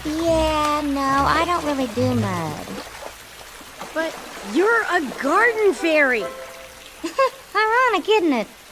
Yeah, no, I don't really do mud. But you're a garden fairy. Ironic, isn't it?